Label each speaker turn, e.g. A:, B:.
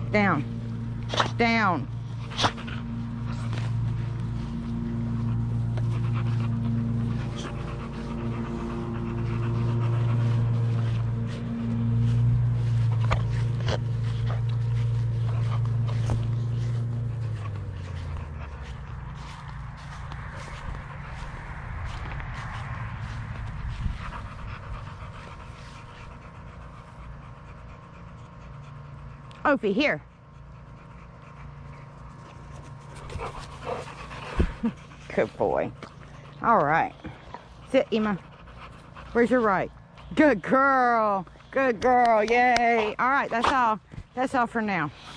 A: Down. Down. Opie, here. Good boy. All right. Sit, Emma. Where's your right? Good girl. Good girl. Yay. All right, that's all. That's all for now.